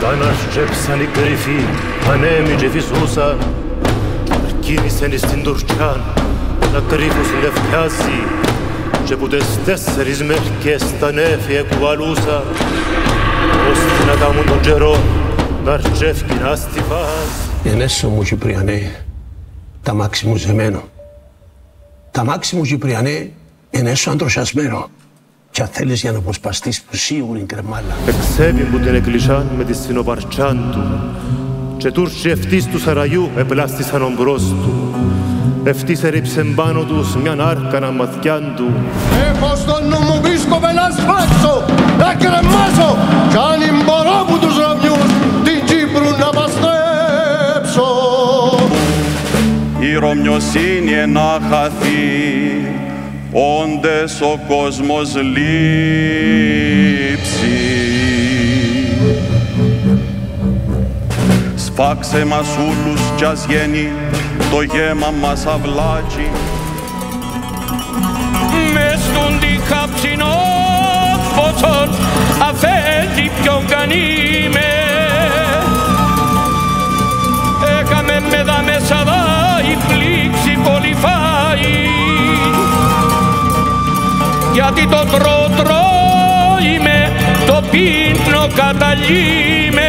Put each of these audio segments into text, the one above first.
Τα αναστρέψαν οι κρυφοί, ανέμοι και φυσούσαν. Αρκίνησαν στην Τουρκιάν να κρύφουν λευκιάζει και που τις 4 μερικές τα νέφη εκουβαλούσαν ώστε να κάνουν τον καιρό να αρτσεύκει να στιφάζει. Ενέσω μου Κυπριανέ, τα μάξι μου ζεμένο. Τα μάξι μου Κυπριανέ, ενέσω αντροσιασμένο. Κι αν θέλεις για να αποσπαστείς που σίγουρη κρεμάλα. Εξέβη που την εκλεισάν με τη σφινοπαρτσάν του και Τούρκοι ευτής του Σαραγιού επλάστησαν ομπρός του. Ευτής έριψεν πάνω τους μιαν άρκανα μαθιάν του. Έχω στο νου μου βρίσκομαι να σφάξω, να κρεμάσω κι αν μπορώ που τους ρωμιούς την Κύπρου να παστρέψω. Η ρωμιοσύνη να χαθεί, όντες ο κόσμος λείψει. Σφάξε μας ούλους κι ας γίνει το γέμα μας αυλάκι. Μες στον τη χαψινό φωσόν αφέλει ποιον κανήμε. Έκαμε με δα μέσα δα η πλήξη κολυφάει. Γιατί το τρώμε, το πίνω καταλύμε.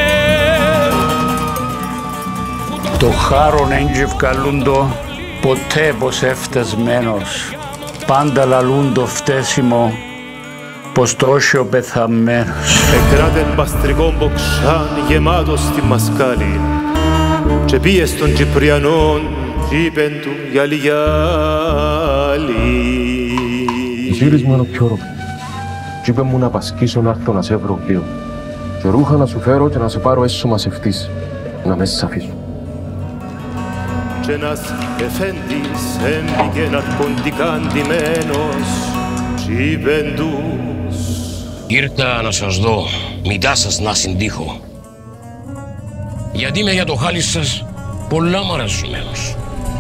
Το χάρον εν ευκαλούντο ποτέ πως έφτασμένος. Πάντα λαλούντο φτέσιμο πως τόσο πεθαμένος. Εκράτεν παστρικόν μποξάν γεμάτος στη μασκάλη και πήγε στον Κυπριανόν κι είπεν του γιάλι γιάλι. Γύρισμα είναι ο πιο ροπή. Κι είπε μου να πασκήσω να έρθω να σε βρω λίγο. Και ρούχα να σου φέρω και να σε πάρω έσω μας ευτής. Να με σ' αφήσω. Και ένας εφέντης έμπηκε ναρκωτικά ντυμένος κι είπεν τους. Ήρθα να σας δω, μητά σας να συντύχω. Γιατί είμαι για το χάλι σας πολλά μαραζουμένος.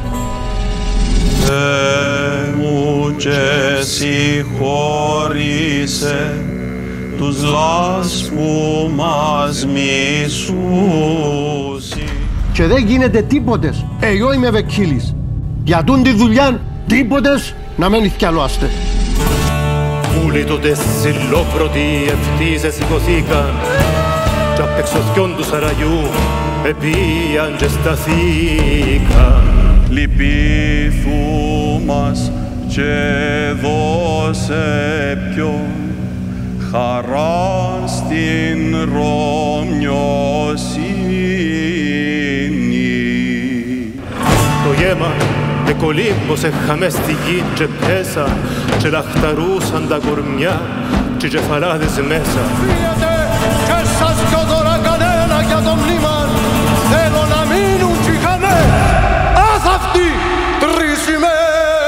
Θεέ μου και συγχώρησε τους λάς που μας μισούσι. Και δεν γίνεται τίποτες, εγώ είμαι βεκίλης. Για τούν τη δουλειά τίποτες να μένει θυκιαλώαστε. Όλοι τότε συλλόπρωτοι ευτύσες σηκωθήκαν κι απ' εξωθιών του Σαραγιού επίαν και σταθήκαν. Λυπήθου μας και δώσε πιο χαρά στην ρωμιοσύνη. Το γέμα εκολύμπωσε χαμές στη γη και πέσαν και λαχταρούσαν τα κορμιά και κεφαλάδες μέσα. Φύγετε και σας πιο τώρα κανένα για το μνήμα. Θέλω να μείνουν τσιχανέ άθαυτοι 3 ημέρες.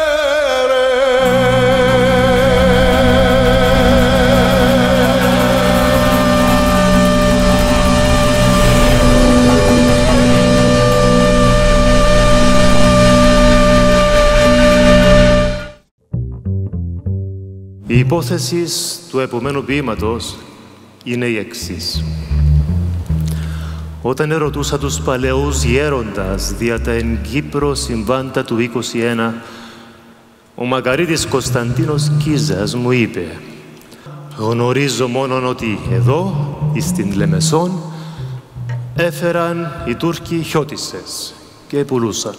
Η υπόθεση του επομένου ποίηματος είναι η εξής. Όταν ερωτούσα τους παλαιούς γέροντας δια τα εν Κύπρο συμβάντα του 21, ο Μακαρίτης Κωνσταντίνος Κίζας μου είπε «Γνωρίζω μόνον ότι εδώ, στην Λεμεσόν, έφεραν οι Τούρκοι χιώτισσες και πουλούσαν».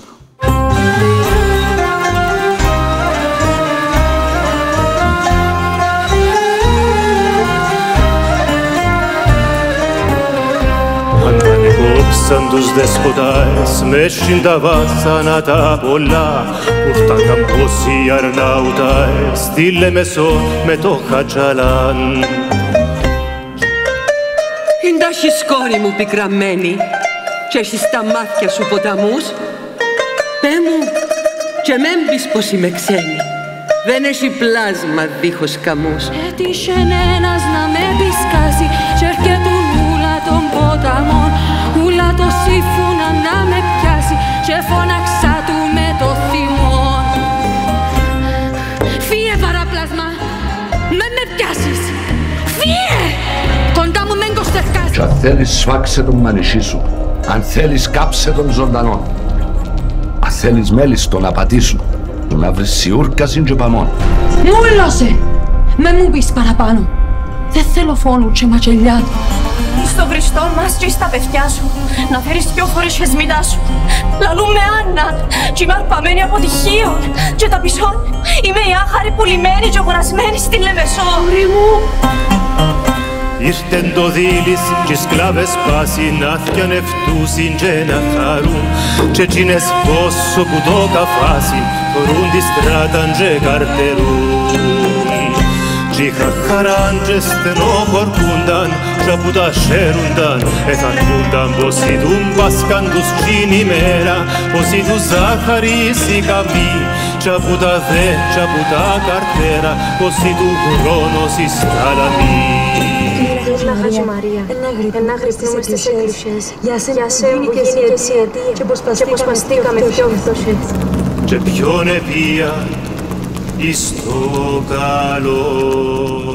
Σαν τους δεσποτάες μέσιν τα βάσανα τα πολλά που φτάκαν πόσοι αρναουτάες στη Λεμεσό με το Χατζαλάν. Εντάχεις κόρη μου πικραμένη κι έχεις στα μάτια σου ποταμούς. Πέ μου και μεν πεις πως είμαι ξένη. Δεν έχει πλάσμα δίχως καμούς. Έτυχε ένας να με πισκάσει κι έρχετουν ούλα των ποταμών. Ούλα το σύμφωνα να με πιάσει και φώναξα του με το θυμόν. Φύε παραπλάσμα, με πιάσεις. Φύε! Κοντά μου μεν κοστευκάς. Κι αν θέλεις σφάξε τον μανισί σου. Αν θέλεις κάψε τον ζωντανό. Αν θέλεις μέλιστο να πατήσουν, του να βρεις σιούρκασιν και παμόν. Μούλωσε! Με μου πεις παραπάνω. Δεν θέλω φόνου και ματσελιά. Στο βριστό μας και στα παιδιά σου, να φέρεις δυο φορές χεσμητά σου. Λαλούμε Άννα, κι είμαι αρπαμένη από τυχείο. Και τα πισόν, είμαι η άχαρη πουλημένη και αγορασμένη στη Λεμεσό. Ωρί μου! Ήρθεν το δίλης και σκλάβες πάσιν άθιαν ευτούσιν και να χαρούν και εκείνες πόσο που το καφάσιν φορούν τη στράταν και καρτερούν και χαχαράν και στενοχορκούνταν και που τα χαίρουνταν εθαρκούνταν πως είδουν πάσκαν τους την ημέρα πως είδουν ζάχαρης η καμπή και που τα δε και που τα καρτέρα πως είδουν χρόνος η σταλαμή. Χατζη Μαρία, ένα γρυπτούμε στις εκκλησίες, για σένα που γίνει και εσύ αιτία και πως παστήκαμε πιο βυθόσες. Και ποιον επία εις το καλό.